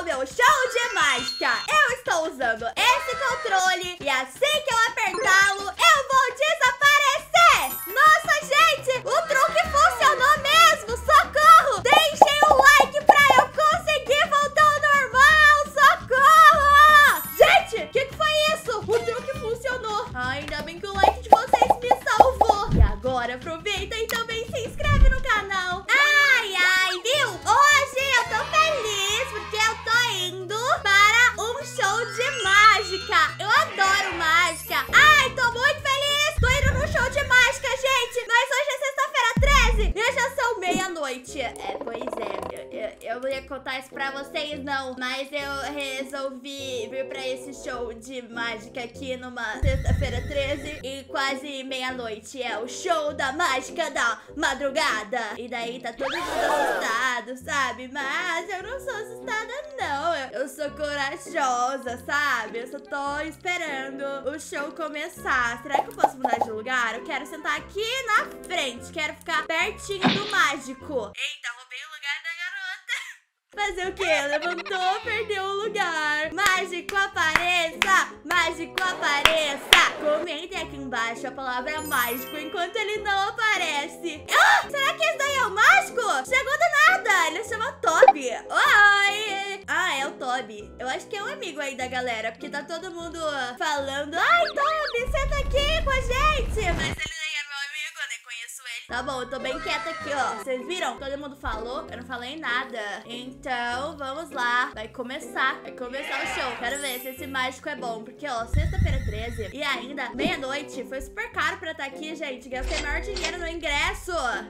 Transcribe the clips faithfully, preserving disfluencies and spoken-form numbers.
meu show de mágica. Eu estou usando esse controle e assim que eu apertá-lo, eu vou desaparecer. Nossa, gente, o truque funcionou mesmo. Socorro! Deixem o like pra eu conseguir voltar ao normal. Socorro! Gente, o que, que foi isso? O truque funcionou. Ainda bem que o like de vocês me salvou. E agora aproveita e também se inscreve no canal. Ai, ai, viu? Hoje eu tô feliz porque eu tô indo para um show de mágica. Eu adoro mágica. Ai, tô muito feliz. Tô indo no show de mágica, gente. Mas hoje é sexta-feira treze e já são meia-noite. É, pois é. Eu, eu, eu não ia contar isso pra vocês, não. Mas eu resolvi vir pra esse show de mágica aqui numa sexta-feira treze e quase meia-noite. É o show da mágica da madrugada. E daí tá todo mundo assustado, sabe? Mas eu não sou assustada, não. Eu, eu sou corajosa, sabe? Eu só tô esperando o show começar. Será que eu posso mudar de lugar? Eu quero sentar aqui na frente. Quero ficar pertinho do mágico. Eita, roubei o lugar da garota. Fazer o quê? Levantou, perdeu o lugar. Mágico, apareça! Mágico, apareça! Comentem aqui embaixo a palavra mágico enquanto ele não aparece. Ah, será que esse daí é o mágico? Chegou do nada. Ele chama Toby. Oi! Ah, é o Toby. Eu acho que é um amigo aí da galera, porque tá todo mundo falando: ai, Toby, senta aqui com a gente. Mas ele nem é meu amigo, eu nem conheço ele. Tá bom, eu tô bem quieta aqui, ó. Vocês viram? Todo mundo falou, eu não falei nada. Então, vamos lá. Vai começar. Vai começar o show. Quero ver se esse mágico é bom. Porque, ó, sexta-feira treze e ainda meia-noite. Foi super caro pra estar aqui, gente. Gastei maior dinheiro no ingresso.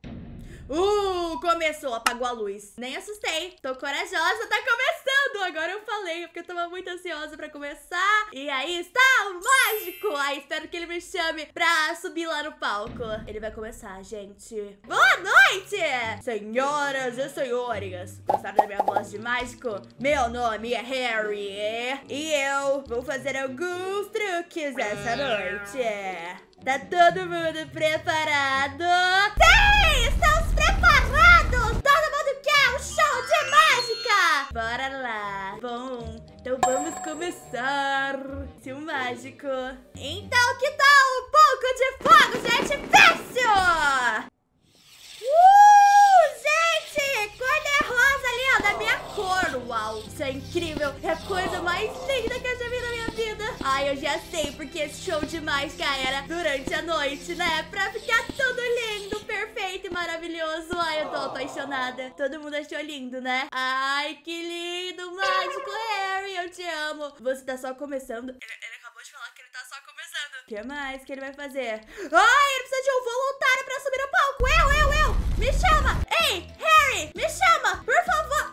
Uh, começou, apagou a luz. Nem assustei, tô corajosa, tá começando. Agora eu falei, porque eu tava muito ansiosa pra começar. E aí está o mágico. Aí espero que ele me chame pra subir lá no palco. Ele vai começar, gente. Boa noite, senhoras e senhores. Gostaram da minha voz de mágico? Meu nome é Harry e eu vou fazer alguns truques essa noite. Tá todo mundo preparado? Sim! Estamos preparados! Todo mundo quer um show de mágica! Bora lá! Bom, então vamos começar esse mágico. Então, que tal um pouco de fogo de artifício? Uh, gente! Cor de rosa ali, ó, da minha cor. Uau, isso é incrível. É a coisa mais linda que eu já vi na minha vida. Ai, eu já sei porque esse show de mágica era durante a noite, né? Pra ficar tudo lindo, perfeito e maravilhoso. Ai, eu tô apaixonada. Todo mundo achou lindo, né? Ai, que lindo, mágico Harry, eu te amo. Você tá só começando. Ele, ele acabou de falar que ele tá só começando. O que mais que ele vai fazer? Ai, ele precisa de um voluntário pra subir no palco. Eu, eu, eu. Me chama. Ei, Harry, me chama, por favor.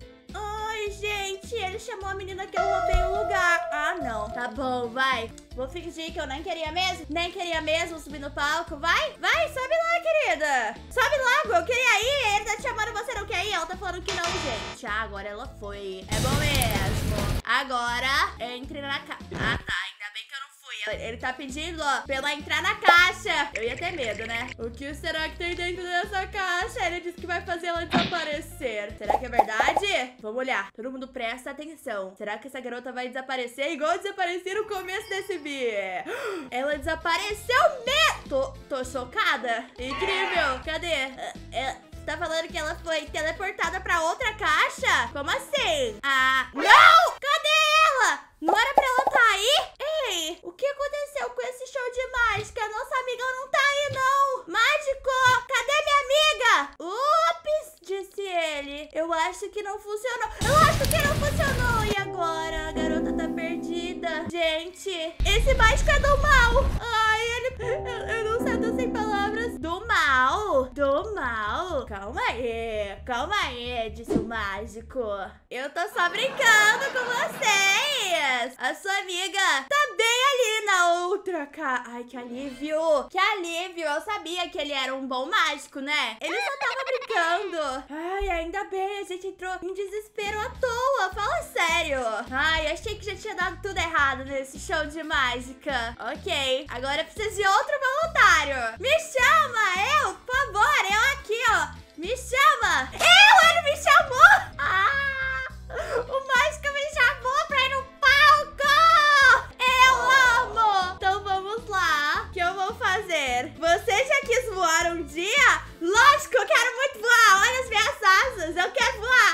Ai, gente, ele chamou a menina que eu roubei o lugar. Ah, não. Tá bom, vai. Vou fingir que eu nem queria mesmo. Nem queria mesmo subir no palco. Vai, vai, sobe lá, querida. Sobe logo, eu queria ir. Ele tá te chamando, você não quer ir? Ela tá falando que não, gente. Ah, agora ela foi. É bom mesmo. Agora, entre na casa. Ah, tá, ainda bem que eu não fui. Ele tá pedindo, ó, pra ela entrar na caixa. Eu ia ter medo, né? O que será que tem dentro dessa caixa? Ele disse que vai fazer ela desaparecer. Será que é verdade? Vamos olhar. Todo mundo presta atenção. Será que essa garota vai desaparecer igual desaparecer no começo desse vídeo? Ela desapareceu mesmo. Tô, tô chocada. Incrível. Cadê? É, é... Tá falando que ela foi teleportada pra outra caixa? Como assim? Ah, não! Cadê ela? Não era pra ela tá aí? Ei, o que aconteceu com esse show de mágica? Nossa amiga não tá aí, não. Mágico, cadê minha amiga? Ups, disse ele. Eu acho que não funcionou. Eu acho que não funcionou. E agora? A garota tá perdida. Gente, esse mágico é do mal. Ai, ele... Eu, eu não sei, eu tô sem palavras. Do mal? Do mal? Calma aí, calma aí, disse o mágico. Eu tô só brincando com vocês. A sua amiga tá bem ali na outra ca... Ai, que alívio. Que alívio, eu sabia que ele era um bom mágico, né? Ele só tava brincando. Ai, ainda bem, a gente entrou em desespero à toa. Fala sério. Ai, achei que já tinha dado tudo errado nesse show de mágica. Ok, agora eu preciso de outro voluntário. Me chama, eu, por favor, eu aqui, ó. Me chama. Eu, ele me chamou. Ah, o mágico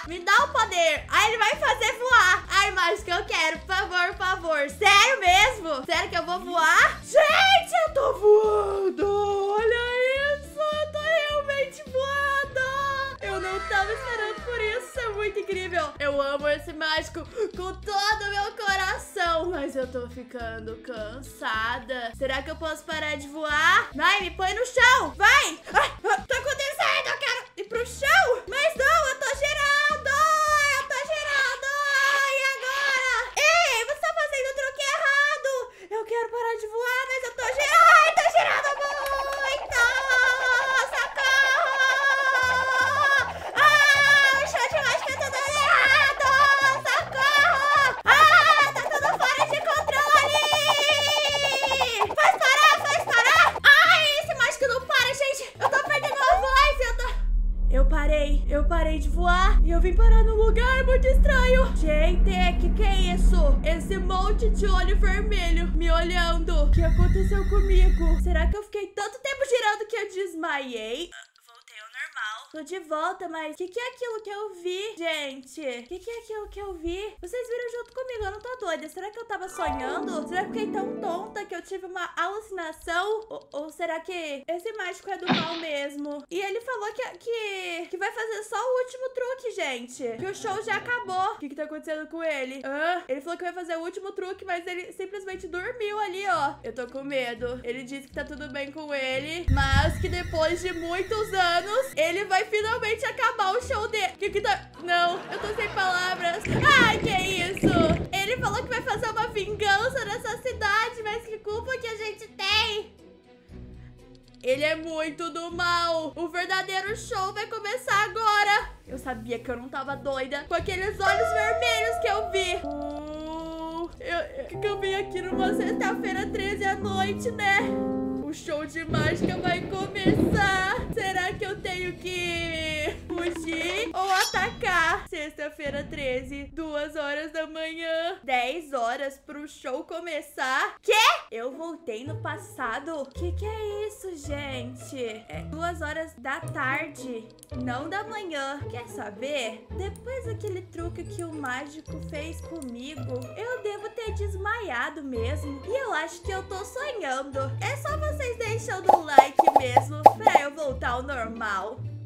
Me dá o poder. Aí ele vai fazer voar. Ai, mágica, eu quero. Por favor, por favor. Sério mesmo? Sério que eu vou voar? Gente, eu tô voando. Olha isso. Eu tô realmente voando. Eu não tava esperando por isso. Isso é muito incrível. Eu amo esse mágico com todo o meu coração. Mas eu tô ficando cansada. Será que eu posso parar de voar? Vai, me põe no chão. Vai. Ai, tá acontecendo. Eu quero ir pro chão. Mas não, eu tô girando. Eu tô girando. E agora? Ei, você tá fazendo o truque errado. Eu quero parar de voar, mas eu tô girando. Ai, tô girando muito. Socorro. Ah, o show de mágica tá dando errado. Socorro. Ah, tá tudo fora de controle. Faz parar, faz parar. Ai, esse mágico não para, gente. Eu tô perdendo a voz. Eu tô... Eu parei, eu parei de voar e eu vim parar num lugar muito estranho. Gente, que que é isso? Esse monte de olho vermelho me olhando. O que aconteceu comigo? Será que eu fiquei tanto tempo girando que eu desmaiei? Voltei ao normal. Tô de volta, mas o que que é aquilo que eu vi, gente? O que que é aquilo que eu vi? Vocês viram junto comigo, eu não tô doida. Será que eu tava sonhando? Será que eu fiquei tão tonta que eu tive uma alucinação? Ou, ou será que esse mágico é do mal mesmo? E ele falou que, que, que vai fazer só o último truque, gente. Que o show já acabou. O que que tá acontecendo com ele? Ah, ele falou que vai fazer o último truque, mas ele simplesmente dormiu ali, ó. Eu tô com medo. Ele disse que tá tudo bem com ele, mas que depois de muitos anos, ele vai finalmente acabar o show dele. Que que tá... Não, eu tô sem palavras. Ai, que isso? Ele falou que vai fazer uma vingança nessa cidade, mas que culpa que a gente tem? Ele é muito do mal. O verdadeiro show vai começar agora. Eu sabia que eu não tava doida com aqueles olhos vermelhos que eu vi. Uh, eu, eu vim aqui numa sexta-feira treze à noite, né? O show de mágica vai começar. Será que eu tenho que fugir ou atacar? Sexta-feira treze, duas horas da manhã, dez horas pro show começar. Quê? Eu voltei no passado? Que que é isso, gente? É duas horas da tarde, não da manhã. Quer saber? Depois daquele truque que o mágico fez comigo, eu devo ter desmaiado mesmo. E eu acho que eu tô sonhando. É só vocês deixando o like mesmo pra eu voltar ao normal.